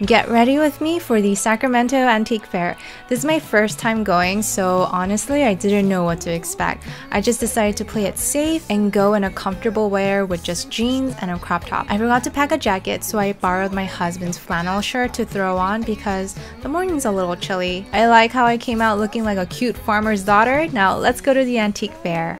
Get ready with me for the Sacramento Antique Fair. This is my first time going, so honestly I didn't know what to expect. I just decided to play it safe and go in a comfortable wear with just jeans and a crop top. I forgot to pack a jacket, so I borrowed my husband's flannel shirt to throw on because the morning's a little chilly. I like how I came out looking like a cute farmer's daughter. Now let's go to the antique fair.